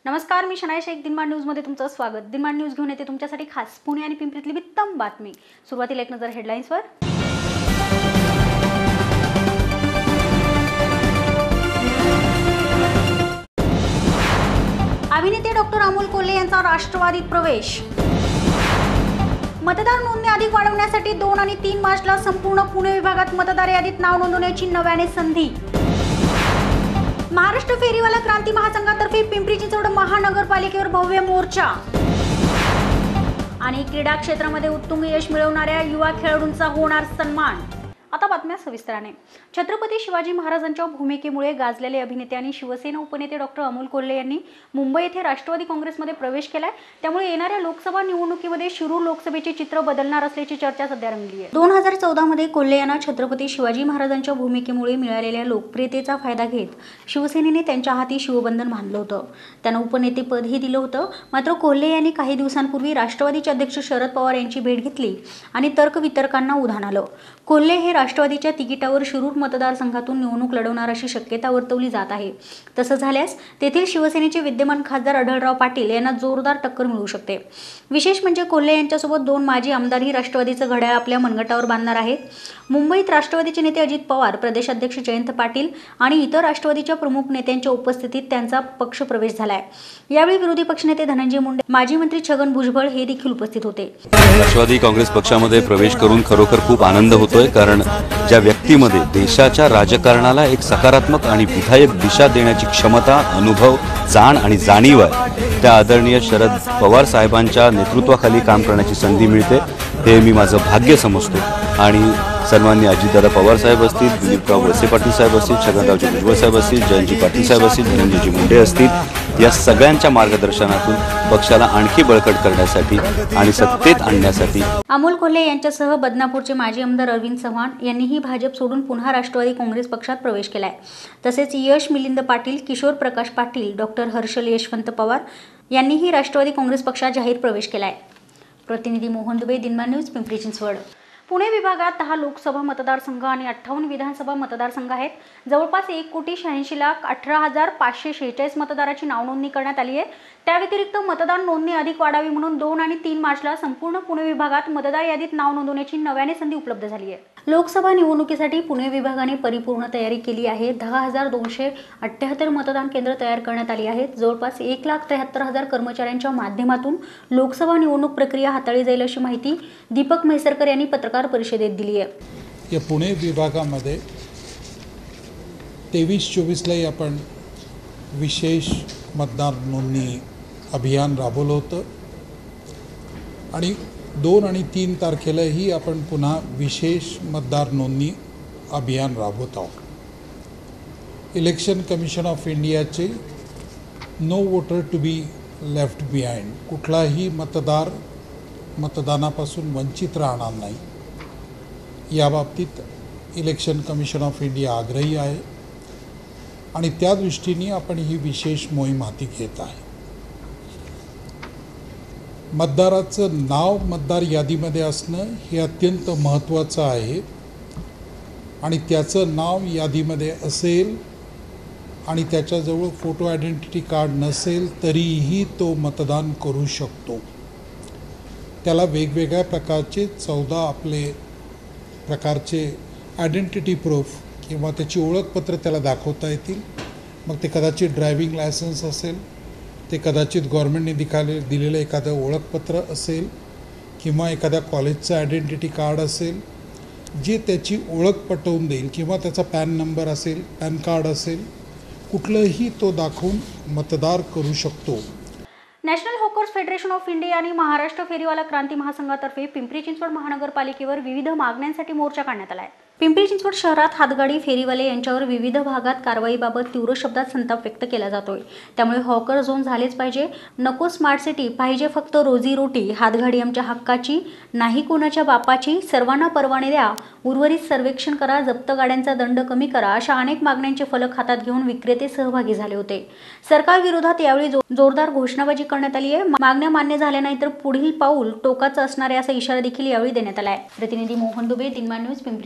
नमस्कार, मी शनाय शेख. दिनमान न्यूजमध्ये तुमचं स्वागत. दिनमान न्यूज घेऊन येते तुमच्यासाठी खास पुणे आणि पिंपरीतली उत्तम बातमी. सुरुवातीला एक नजर हेडलाईन्सवर. अभिनेते डॉक्टर अमोल कोल्हे यांचा राष्ट्रवादीत प्रवेश. मतदार नोंदणी अधिक वाढवण्यासाठी 2 आणि 3 मार्चला संपूर्ण पुणे विभागात मतदार यादीत नाव नोंदवण्याची नव्याने संधी. महाराष्ट्र फेरीवाला क्रांती महासंघातर्फे पिंपरी चिंचवड महानगरपालिकेवर भव्य मोर्चा. आणि क्रीडा क्षेत्रामध्ये उत्तुंग यश मिळवणाऱ्या युवा खेळाडूंचा होणार सन्मान. आता बातम्या सविस्तराने. छत्रपती शिवाजी महाराजांच्या भूमिकेमुळे गाजलेले अभिनेते आणि शिवसेना उपनेते डॉक्टर अमोल कोल्हे यांनी मुंबई येथे राष्ट्रवादी काँग्रेसमध्ये प्रवेश केलाय. त्यामुळे येणाऱ्या लोकसभा निवडणुकीमध्ये शिरूर लोकसभेचे चित्र बदलणार असल्याची चर्चा सध्या रंगली आहे. 2014 मध्ये कोल्हे यांना छत्रपती शिवाजी महाराजांच्या भूमिकेमुळे मिळालेल्या लोकप्रियतेचा फायदा घेत शिवसेनेने त्यांच्या हाती शिवबंधन बांधलं होतं. त्यांना उपनेतेपदही दिलं होतं. मात्र कोल्हे यांनी काही दिवसांपूर्वी राष्ट्रवादीचे अध्यक्ष शरद पवार यांची भेट घेतली आणि तर्कवितर्कांना उधाण आलं. कोल्हे हे राष्ट्रवादीच्या तिकिटावर शिरूर मतदारसंघातून निवडणूक लढवणार अशी शक्यता वर्तवली जात आहे. तसं झाल्यास तेथील शिवसेनेचे विद्यमान खासदार आढळराव पाटील यांना जोरदार टक्कर मिळू शकते. विशेष म्हणजे कोल्हे यांच्यासोबत 2 माजी आमदारही राष्ट्रवादीचं घड्याळ आपल्या मनगटावर बांधणार आहेत. मुंबईत राष्ट्रवादीचे नेते अजित पवार, प्रदेशाध्यक्ष जयंत पाटील आणि इतर राष्ट्रवादीच्या प्रमुख नेत्यांच्या उपस्थितीत त्यांचा पक्ष प्रवेश झालाय. यावेळी विरोधी पक्षनेते धनंजय मुंडे, माजी मंत्री छगन भुजबळ हे देखील उपस्थित होते. राष्ट्रवादी काँग्रेस पक्षामध्ये प्रवेश करून खरोखर खूप आनंद होतोय, कारण ज्या व्यक्तीमध्ये देशाच्या राजकारणाला एक सकारात्मक आणि विधायक दिशा देण्याची क्षमता, अनुभव, जाण आणि जाणीव आहे, त्या आदरणीय शरद पवार साहेबांच्या नेतृत्वाखाली काम करण्याची संधी मिळते. हे मी माझं भाग्य समजतो. आणि सन्माननीय अजितदादा पवार साहेब असतील, दिलीपराव वळसे पाटील साहेब असतील, छगनरावजी भुजबळ साहेब असतील, जयंतजी पाटील साहेब असतील, धनंजयजी मुंडे असतील, या सगळ्यांच्या मार्गदर्शनातून पक्षाला आणखी बळकट करण्यासाठी आणि सत्तेत आणण्यासाठी अमोल कोल्हे यांच्यासह बदनापूरचे माजी आमदार अरविंद चव्हाण यांनीही भाजप सोडून पुन्हा राष्ट्रवादी काँग्रेस पक्षात प्रवेश केलाय. तसेच यश मिलिंद पाटील, किशोर प्रकाश पाटील, डॉक्टर हर्षल यशवंत पवार यांनीही राष्ट्रवादी काँग्रेस पक्षात जाहीर प्रवेश केलाय. प्रतिनिधी मोहन दुबे, दिनमान न्यूज, पिंपरी चिंचवड. पुणे विभागात 10 लोकसभा मतदारसंघ आणि 58 विधानसभा मतदारसंघ आहेत. जवळपास 1,86,80,546 मतदाराची नाव नोंदणी करण्यात आली आहे. त्या व्यतिरिक्त मतदार नोंदणी अधिक वाढावी म्हणून 2 आणि 3 मार्चला संपूर्ण पुणे विभागात मतदार यादीत नाव नोंदवण्याची नव्याने संधी उपलब्ध झाली आहे. लोकसभा निवडणुकीसाठी पुणे विभागाने परिपूर्ण तयारी केली आहे. 10,278 मतदान केंद्र तयार करण्यात आली आहेत. जवळपास 1,73,000 कर्मचाऱ्यांच्या माध्यमातून लोकसभा निवडणूक प्रक्रिया हाताळली जाईल अशी माहिती दीपक म्हैसरकर यांनी पत्रकार परिषदेत दिली आहे. या पुणे विभागामध्ये 23-24ला आपण विशेष मतदार नोंदणी अभियान राबवलं होतं आणि 2 आणि 3 तारखेलाही आपण पुन्हा विशेष मतदार नोंदणी अभियान राबवत आहोत. इलेक्शन कमिशन ऑफ इंडियाचे no voter to be left behind, कुठलाही मतदार मतदानापासून वंचित राहणार नाही, याबाबतीत इलेक्शन कमिशन ऑफ इंडिया आग्रही आहे आणि त्या दृष्टीने आपण ही विशेष मोहीम हाती घेत आहे. मतदाराचं नाव मतदार यादीमध्ये असणं हे अत्यंत महत्त्वाचं आहे आणि त्याचं नाव यादीमध्ये असेल आणि त्याच्याजवळ फोटो आयडेंटिटी कार्ड नसेल तरीही तो मतदान करू शकतो. त्याला वेगवेगळ्या प्रकारचे 14 प्रकारचे आयडेंटिटी प्रूफ किंवा त्याची ओळखपत्र त्याला दाखवता येतील. मग ते कदाचित ड्रायव्हिंग लायसन्स असेल, ते कदाचित गव्हर्नमेंटने दिलेलं एखादं ओळखपत्र असेल किंवा एखाद्या कॉलेजचं आयडेंटिटी कार्ड असेल जे त्याची ओळख पटवून देईल, किंवा त्याचा पॅन नंबर असेल, पॅन कार्ड असेल, कुठलंही तो दाखवून मतदार करू शकतो. National hawkers federation of India आणि महाराष्ट्र फेरीवाला क्रांती महासंघातर्फे पिंपरी चिंचवड महानगरपालिकेवर विविध मागण्यांसाठी मोर्चा काढण्यात आला आहे. पिंपरी चिंचवड शहरात हातगाडी फेरीवाले यांच्यावर विविध भागात कारवाईबाबत तीव्र शब्दात संताप व्यक्त केला जातोय. त्यामुळे हॉकर झोन झालेच पाहिजे, नको स्मार्ट सिटी, पाहिजे फक्त रोजीरोटी, हातगाडी आमच्या हक्काची, नाही कोणाच्या बापाची, सर्वांना परवाने द्या, उर्वरित सर्वेक्षण करा, जप्त गाड्यांचा दंड कमी करा, अशा अनेक मागण्यांचे फलक हातात घेऊन विक्रेते सहभागी झाले होते. सरकार विरोधात यावेळी जोरदार घोषणाबाजी करण्यात आली आहे. मागण्या मान्य झाल्या नाही तर पुढील पाऊल टोकाचं असणार आहे असा इशारा देखील यावेळी देण्यात आला आहे. प्रतिनिधी मोहन दुबे, दिनमान न्यूज, पिंपरी चिंचवड.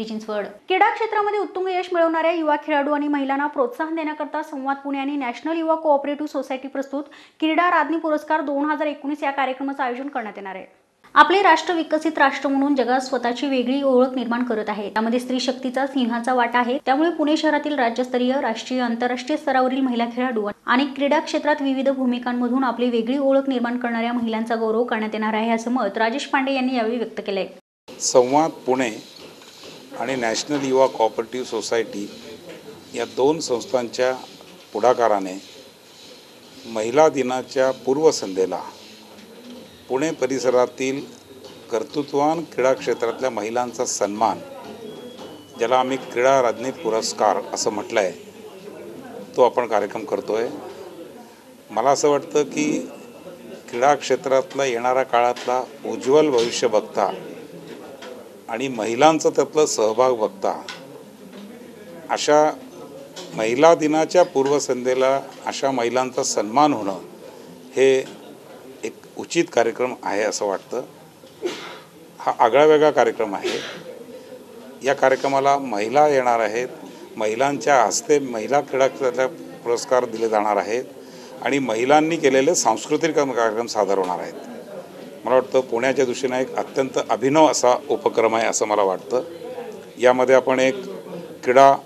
निवड. क्रीडा क्षेत्रामध्ये उत्तुंग यश मिळवणाऱ्या युवा खेळाडू आणि महिलांना प्रोत्साहन देण्याकरता संवाद पुणे आणि नॅशनल युवा कोऑपरेटिव्ह सोसायटी प्रस्तुत क्रीडा राज्ञी पुरस्कार 2019 या कार्यक्रमाचं आयोजन करण्यात येणार आहे. आपले राष्ट्र विकसित राष्ट्र म्हणून जगात स्वतःची वेगळी ओळख निर्माण करत आहे. त्यामध्ये स्त्री शक्तीचा सिंहाचा वाटा आहे. त्यामुळे पुणे शहरातील राज्यस्तरीय, राष्ट्रीय, आंतरराष्ट्रीय स्तरावरील महिला खेळाडू आणि क्रीडा क्षेत्रात विविध भूमिकांमधून आपली वेगळी ओळख निर्माण करणाऱ्या महिलांचा गौरव करण्यात येणार आहे, असं मत राजेश पांडे यांनी यावेळी व्यक्त केलंय. संवाद पुणे आणि नॅशनल युवा कोऑपरेटिव्ह सोसायटी या दोन संस्थांच्या पुढाकाराने महिला दिनाच्या पूर्वसंध्येला पुणे परिसरातील कर्तृत्ववान क्रीडा क्षेत्रातल्या महिलांचा सन्मान, ज्याला आम्ही क्रीडा राज्ञी पुरस्कार असं म्हटलं आहे, तो आपण कार्यक्रम करतो आहे. मला असं वाटतं की क्रीडा क्षेत्रातला येणाऱ्या काळातला उज्ज्वल भविष्य बघता आणि महिलांचं त्यातलं सहभाग बघता अशा महिला दिनाच्या पूर्वसंध्येला अशा महिलांचा सन्मान होणं हे एक उचित कार्यक्रम आहे असं वाटतं. हा आगळावेगळा कार्यक्रम आहे. या कार्यक्रमाला महिला येणार आहेत. महिलांच्या हस्ते महिला क्रीडा क्षेत्रातल्या पुरस्कार दिले जाणार आहेत आणि महिलांनी केलेले सांस्कृतिक कार्यक्रम सादर होणार आहेत. मला वाटतं पुण्याच्या दृष्टीने एक अत्यंत अभिनव असा उपक्रम आहे असं मला वाटतं. यामध्ये आपण एक क्रीडा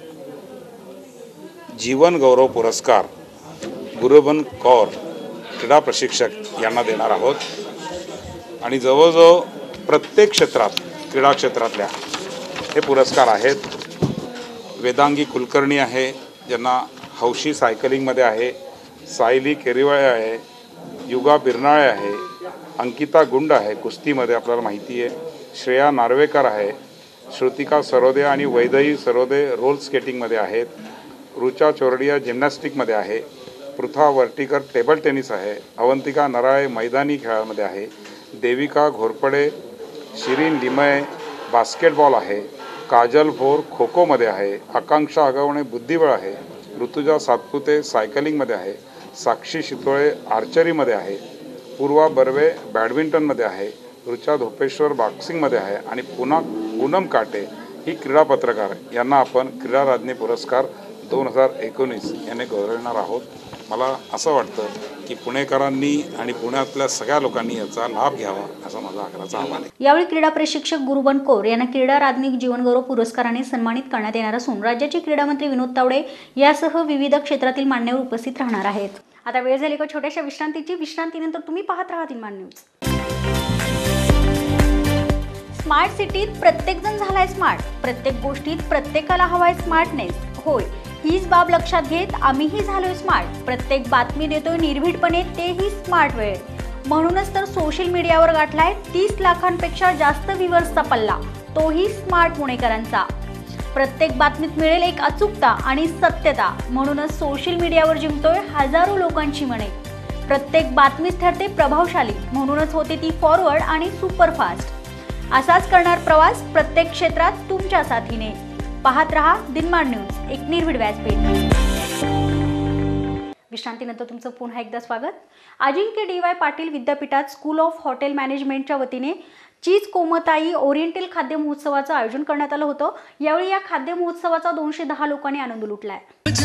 जीवन गौरव पुरस्कार गुरुबन कौर क्रीडा प्रशिक्षक यांना देणार आहोत आणि जवळजवळ प्रत्येक क्षेत्रात क्रीडा क्षेत्रातल्या हे पुरस्कार आहेत. वेदांगी कुलकर्णी आहे, ज्यांना हौशी सायकलिंगमध्ये आहे, सायली केरिवाळे आहे, युगा बिरनाळे आहे, अंकिता गुंड आहे कुस्तीमध्ये आपल्याला माहिती आहे, श्रेया नार्वेकर आहे, श्रुतिका सरोदे आणि वैदई सरोदे रोल स्केटिंगमध्ये आहेत, रुचा चोरडिया जिम्नॅस्टिकमध्ये आहे, पृथा वर्टीकर टेबल टेनिस आहे, अवंतिका नराळे मैदानी खेळामध्ये आहे, देविका घोरपडे शिरीन लिमय बास्केटबॉल आहे, काजल भोर खो खोमध्ये आहे, आकांक्षा आगवणे बुद्धिबळ आहे, ऋतुजा सातपुते सायकलिंगमध्ये आहे, साक्षी शितोळे आर्चरीमध्ये आहे, पूर्वा बर्वे बॅडमिंटनमध्ये आहे, ऋचा धोपेश्वर बॉक्सिंगमध्ये आहे आणि पूनम काटे ही क्रीडा पत्रकार यांना आपण क्रीडा राज्ञी पुरस्कार 2019 याने गौरवणार आहोत. मला असं वाटतं की पुणेकरांनी आणि पुण्यातल्या सगळ्या लोकांनी याचा लाभ घ्यावा असं माझं आग्रहाचं आव्हान आहे. यावेळी क्रीडा प्रशिक्षक गुरुबन कौर यांना क्रीडा राज्ञी जीवनगौरव पुरस्काराने सन्मानित करण्यात येणार असून राज्याचे क्रीडा मंत्री विनोद तावडे यासह विविध क्षेत्रातील मान्यवर उपस्थित राहणार आहेत. आता वेळ झाली का छोट्याशा विश्रांतीची. विश्रांतीनंतर तुम्ही पाहत राहा दिनमान न्यूज. स्मार्ट सिटीत प्रत्येकजण झालाय स्मार्ट. प्रत्येक गोष्टीत प्रत्येकाला हवाय स्मार्टनेस. होय, हीच बाब लक्षात घेत आम्हीही झालोय स्मार्ट. प्रत्येक बातमी देतोय निर्भीडपणे, तेही स्मार्ट वेळ. म्हणूनच तर सोशल मीडियावर गाठलाय 30 लाखांपेक्षा जास्त व्ह्यूअर्सचा पल्ला, तोही स्मार्ट पुणेकरांचा. प्रत्येक बातमीत मिळेल एक अचूकता आणि सत्यता, म्हणूनच सोशल मीडियावर जिंकतोय हजारो लोकांची मने. प्रत्येक बातमीच ठरते प्रभावशाली, म्हणूनच होते ती फॉरवर्ड आणि सुपरफास्ट. असाच करणार प्रवास प्रत्येक क्षेत्रात तुमच्या साथीने. पाहत रहा दिनमान न्यूज, एक निर्भीड व्यासपीठ. विश्रांतीनंतर तुमचं पुन्हा एकदा स्वागत. अजिंक्य DY पाटील विद्यापीठात स्कूल ऑफ हॉटेल मॅनेजमेंटच्या वतीने चीज कोमताई ओरिएंटल खाद्य महोत्सवाचं आयोजन करण्यात आलं होतं. यावेळी या खाद्य महोत्सवाचा 210 लोकांनी आनंद लुटलाय.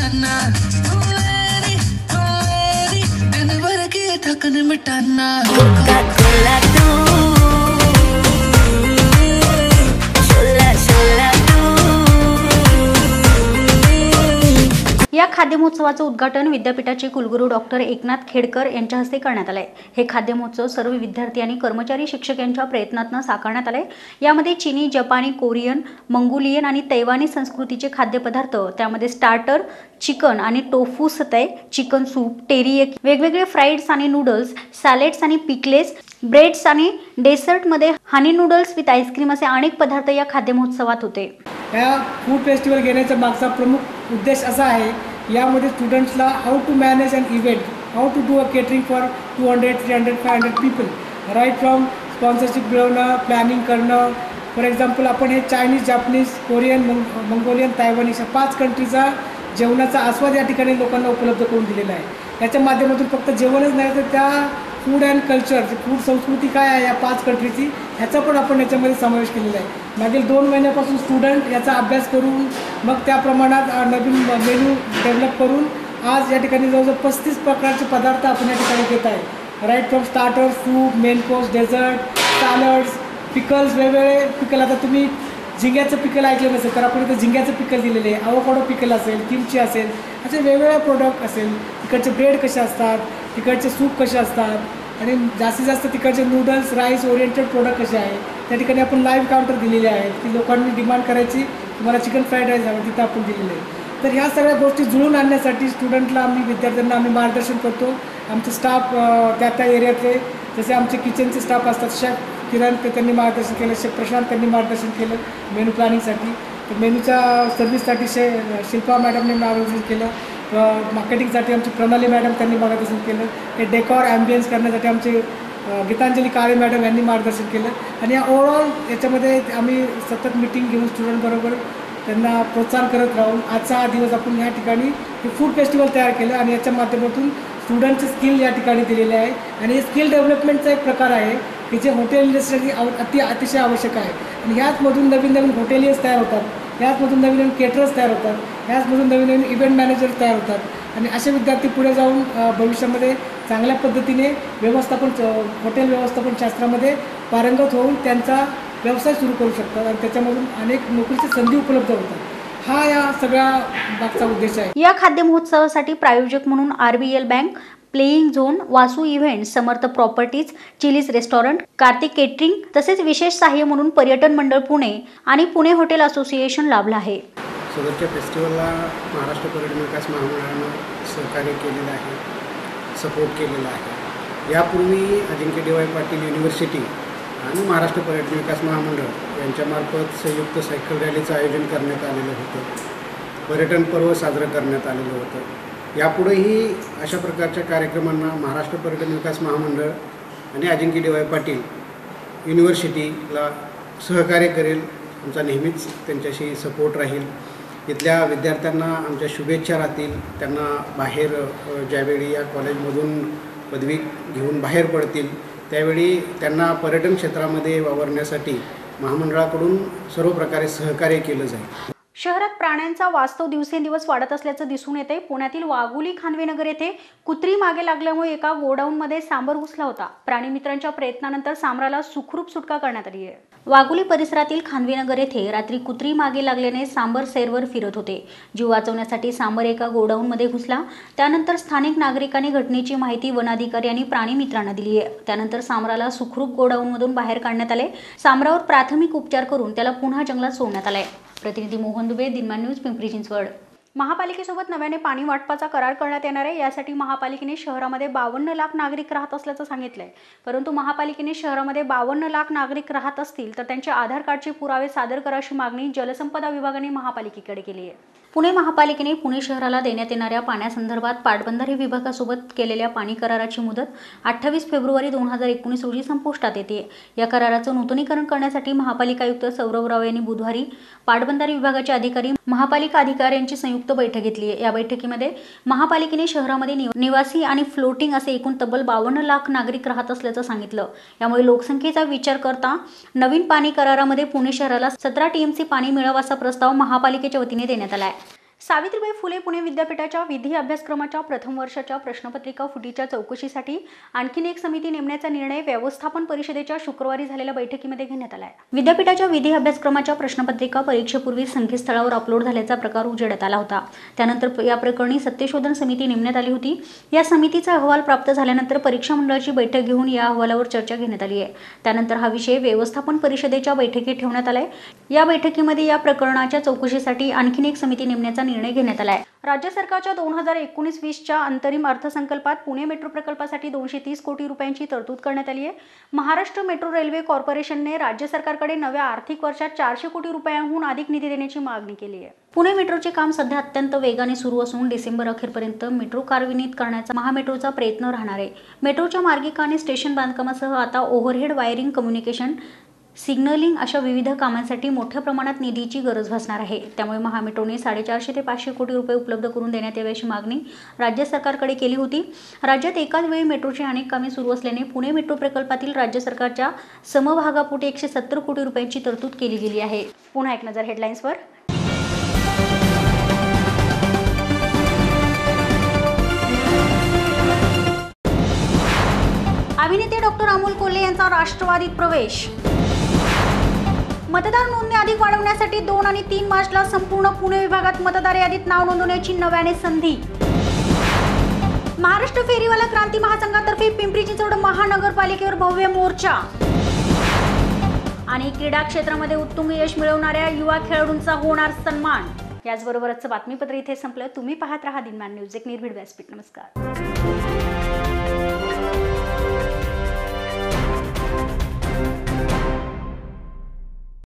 या खाद्य महोत्सवाचं उद्घाटन विद्यापीठाचे कुलगुरू डॉक्टर एकनाथ खेडकर यांच्या हस्ते करण्यात आलंय. हे खाद्य महोत्सव सर्व विद्यार्थी आणि कर्मचारी शिक्षक यांच्या प्रयत्नातून साकारण्यात आलंय. यामध्ये चीनी, जपानी, कोरियन, मंगोलियन आणि तैवानी संस्कृतीचे खाद्यपदार्थ, त्यामध्ये स्टार्टर, चिकन आणि tofu satay, chicken soup, teriyaki, वेगवेगळे फ्राईड्स आणि नूडल्स, सॅलेड्स आणि पिकलेस, ब्रेड्स आणि डेझर्टमध्ये हनी नूडल्स विथ आईस्क्रीम असे अनेक पदार्थ या खाद्य महोत्सवात होते. या फूड फेस्टिवल घेण्याचा मागचा प्रमुख उद्देश असा आहे, यामध्ये स्टुडंट्सला how to manage an event, how to do a catering for 200, 300, 500 people, right from sponsorship मिळवणं, प्लॅनिंग करणं. फॉर एक्झाम्पल आपण हे चायनीज, जापनीज, कोरियन, मंगोलियन, तैवानी अशा 5 कंट्रीचा जेवणाचा आस्वाद या ठिकाणी लोकांना उपलब्ध करून दिलेला आहे. याच्या माध्यमातून फक्त जेवणच नाही तर त्या फूड अँड कल्चर, फूड संस्कृती काय आहे या 5 कंट्रीची, ह्याचा पण आपण याच्यामध्ये समावेश केलेला आहे. मागील 2 महिन्यापासून स्टुडंट याचा अभ्यास करून मग त्या प्रमाणात नवीन मेनू डेव्हलप करून आज या ठिकाणी जवळजवळ 35 प्रकारचे पदार्थ आपण या ठिकाणी घेत आहे. Right from starter, soup, main course, dessert, salads, pickles, वेगवेगळे पिकल. आता तुम्ही झिंग्याचं पिकल ऐकलं नसेल तर आपण इथे झिंग्याचं पिकल दिलेले आहे, अवोकाडो पिकल असेल, किमची असेल, असे वेगवेगळे प्रोडक्ट असेल. तिकडचे ब्रेड कसे असतात, तिकडचे सूप कसे असतात आणि जास्तीत जास्त तिकडचे नूडल्स, राईस ओरिएंटेड प्रोडक्ट कसे आहे. त्या ठिकाणी आपण लाईव्ह काउंटर दिलेले आहेत की लोकांनी डिमांड करायची तुम्हाला चिकन फ्राईड राईस हवं, तिथं आपण दिलेलं आहे. तर ह्या सगळ्या गोष्टी जुळून आणण्यासाठी स्टुडंटला विद्यार्थ्यांना आम्ही मार्गदर्शन करतो. आमचे स्टाफ त्या एरियातले जसे आमचे किचनचे स्टाफ असतात, शेफ किरण त्यांनी मार्गदर्शन केलं, शेफ प्रशांत त्यांनी मार्गदर्शन केलं मेनू प्लॅनिंगसाठी. तर मेनूच्या सर्व्हिससाठी शिल्पा मॅडमने मार्गदर्शन केलं. मार्केटिंगसाठी आमची प्रणाली मॅडम त्यांनी मार्गदर्शन केलं. हे डेकॉर ॲम्बियन्स करण्यासाठी आमचे गीतांजली काळे मॅडम यांनी मार्गदर्शन केलं. आणि या ओव्हरऑल याच्यामध्ये आम्ही सतत मिटिंग घेऊन स्टुडंटबरोबर त्यांना प्रोत्साहन करत राहून आजचा हा दिवस आपण या ठिकाणी हे फूड फेस्टिवल तयार केलं आणि याच्या माध्यमातून स्टुडंटचे स्किल या ठिकाणी दिलेले आहे. आणि हे स्किल डेव्हलपमेंटचा एक प्रकार आहे की जे हॉटेल इंडस्ट्रीसाठी अतिशय आवश्यक आहे. आणि ह्याचमधून नवीन नवीन हॉटेलियर्स तयार होतात, ह्याचमधून नवीन नवीन केटरर्स तयार होतात, ह्याचमधून नवीन नवीन इव्हेंट मॅनेजर्स तयार होतात. आणि असे विद्यार्थी पुढे जाऊन भविष्यामध्ये चांगल्या पद्धतीने हॉटेल व्यवस्थापन शास्त्रामध्ये पारंगत होऊन त्यांचा व्यवसाय सुरू करू शकतात आणि त्याच्यामधून अनेक नोकरीच्या संधी उपलब्ध होतात. हा या सगळ्या मागचा उद्देश आहे. या खाद्य महोत्सवासाठी प्रायोजक म्हणून RBL bank, playing zone, Vasu event, Samarth properties, Chili's restaurant, Kartik catering तसेच विशेष सहाय्य म्हणून पर्यटन मंडळ पुणे आणि पुणे हॉटेल असोसिएशन लाभलं आहे. सदरच्या फेस्टिवलला महाराष्ट्र पर्यटन विकास महामंडळानं सहकार्य केलेलं आहे, सपोर्ट केलेला आहे. यापूर्वी अजिंक्य डी.वाय. पाटील युनिव्हर्सिटी आणि महाराष्ट्र पर्यटन विकास महामंडळ यांच्यामार्फत संयुक्त सायकल रॅलीचं आयोजन करण्यात आलेलं होतं. पर्यटन पर्व साजरं करण्यात आलेलं होतं. यापुढेही अशा प्रकारच्या कार्यक्रमांना महाराष्ट्र पर्यटन विकास महामंडळ आणि अजिंक्य डी.वाय. पाटील युनिव्हर्सिटीला सहकार्य करेल. आमचा नेहमीच त्यांच्याशी सपोर्ट राहील. इथल्या विद्यार्थ्यांना आमच्या शुभेच्छा राहतील. त्यांना बाहेर ज्यावेळी या कॉलेजमधून पदवी घेऊन बाहेर पडतील त्यावेळी त्यांना पर्यटन क्षेत्रामध्ये वावरण्यासाठी महामंडळाकडून सर्व प्रकारे सहकार्य केलं जाईल. शहरात प्राण्यांचा वास्तव दिवसेंदिवस वाढत असल्याचं दिसून येते. पुण्यातील वाघोली खानवेनगर येथे कुत्री मागे लागल्यामुळे एका गोडाऊनमध्ये सांबर घुसला होता. प्राणीमित्रांच्या प्रयत्नानंतर सांबराला सुखरूप सुटका करण्यात आली आहे. वाघोली परिसरातील खानवेनगर येथे रात्री कुत्री मागे लागल्याने सांबर सैरवर फिरत होते. जीव वाचवण्यासाठी सांबर एका गोडाऊनमध्ये घुसला. त्यानंतर स्थानिक नागरिकांनी घटनेची माहिती वनाधिकारी आणि प्राणीमित्रांना दिली आहे. त्यानंतर सांबराला सुखरूप गोडाऊनमधून बाहेर काढण्यात आले. सांबरावर प्राथमिक उपचार करून त्याला पुन्हा जंगलात सोडण्यात आले. प्रतिनिधी मोहन दुबे, दिनमान न्यूज, पिंपरी चिंचवड. महापालिकेसोबत नव्याने पाणी वाटपाचा करार करण्यात येणार आहे. यासाठी महापालिकेने शहरामध्ये 52 लाख नागरिक राहत असल्याचं सांगितलंय. परंतु महापालिकेने शहरामध्ये 52 लाख नागरिक राहत असतील तर त्यांचे आधार कार्डचे पुरावे सादर करा अशी मागणी जलसंपदा विभागाने महापालिकेकडे केली आहे. पुणे महापालिकेने पुणे शहराला देण्यात येणाऱ्या पाण्यासंदर्भात पाटबंधारे विभागासोबत केलेल्या पाणी कराराची मुदत 28 फेब्रुवारी 2019 रोजी संपुष्टात येते. या कराराचं नूतनीकरण करण्यासाठी महापालिका आयुक्त सौरभ राव यांनी बुधवारी पाटबंधारे विभागाचे अधिकारी, महापालिका अधिकाऱ्यांची संयुक्त बैठक घेतली आहे. या बैठकीमध्ये महापालिकेने शहरामध्ये निवासी आणि फ्लोटिंग असे एकूण तब्बल 52 लाख नागरिक राहत असल्याचं सांगितलं. यामुळे लोकसंख्येचा विचार करता नवीन पाणी करारामध्ये पुणे शहराला 17 TMC पाणी मिळावं असा प्रस्ताव महापालिकेच्या वतीने देण्यात आला आहे. सावित्रीबाई फुले पुणे विद्यापीठाच्या विधी अभ्यासक्रमाच्या प्रथम वर्षाच्या प्रश्नपत्रिका फुटीच्या चौकशीसाठी आणखीन एक समिती नेमण्याचा निर्णय व्यवस्थापन परिषदेच्या शुक्रवारी झालेल्या बैठकीमध्ये घेण्यात आला आहे. विद्यापीठाच्या विधी अभ्यासक्रमाच्या प्रश्नपत्रिका परीक्षेपूर्वी संकेतस्थळावर अपलोड झाल्याचा प्रकार उजेडात आला होता. त्यानंतर या प्रकरणी सत्यशोधन समिती नेमण्यात आली होती. या समितीचा अहवाल प्राप्त झाल्यानंतर परीक्षा मंडळाची बैठक घेऊन या अहवालावर चर्चा घेण्यात आली आहे. त्यानंतर हा विषय व्यवस्थापन परिषदेच्या बैठकीत ठेवण्यात आलाय. या बैठकीमध्ये या प्रकरणाच्या चौकशीसाठी आणखीन एक समिती नेमण्याचा निर्णय घेण्यात आलाय. राज्य सरकारच्या 2019-20च्या अंतरिम अर्थसंकल्पात पुणे मेट्रो प्रकल्पासाठी 230 कोटी रुपयांची तरतूद करण्यात आली आहे. महाराष्ट्र मेट्रो रेल्वे कॉर्पोरेशनने राज्य सरकारकडे नव्या आर्थिक वर्षात 400 कोटी रुपयांहून अधिक निधी देण्याची मागणी केली आहे. पुणे मेट्रोचे काम सध्या अत्यंत वेगाने सुरू असून डिसेंबर अखेरपर्यंत मेट्रो कार्यान्वित करण्याचा महामेट्रोचा प्रयत्न राहणार आहे. मेट्रोच्या मार्गिका आणि स्टेशन बांधकामासह आता ओव्हरहेड वायरिंग, कम्युनिकेशन, सिग्नलिंग अशा विविध कामांसाठी मोठ्या प्रमाणात निधीची गरज भासणार आहे. त्यामुळे महामेट्रोने 450 ते 500 कोटी रुपये उपलब्ध करून देण्यात यावी अशी मागणी राज्य सरकारकडे केली होती. राज्यात एकाच वेळी मेट्रोची अनेक कामे सुरू असल्याने पुणे मेट्रो प्रकल्पातील राज्य सरकारच्या समभागापोटी 170 कोटी रुपयांची तरतूद केली गेली आहे. पुन्हा एक नजर हेडलाईन्सवर. अभिनेते डॉक्टर अमोल कोल्हे यांचा राष्ट्रवादीत प्रवेश. मतदार नोंदणी अधिक वाढवण्यासाठी 2 आणि 3 मार्चला संपूर्ण पुणे विभागात मतदार यादीत नाव नोंदवण्याची नव्याने संधी. महाराष्ट्र फेरीवाला क्रांती महासंघातर्फे पिंपरी चिंचवड महानगरपालिकेवर भव्य मोर्चा. आणि क्रीडा क्षेत्रामध्ये उत्तुंग यश मिळवणाऱ्या युवा खेळाडूंचा होणार सन्मान. याचबरोबरच बातमीपत्र इथे संपलं. तुम्ही पाहत राहा दिनमान न्यूज, एक निर्भीड व्यासपीठ. नमस्कार.